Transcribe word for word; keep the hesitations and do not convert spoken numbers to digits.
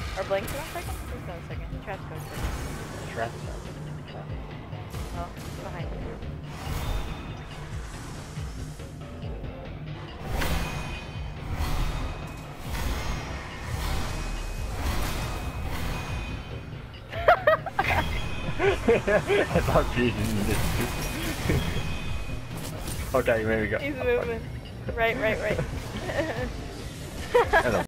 Are blanks one second? Please go a second. Trap go second. Trap. Oh, behind you. I thought you didn't need it. Okay, maybe we go. He's moving. Right, right, right. Hello.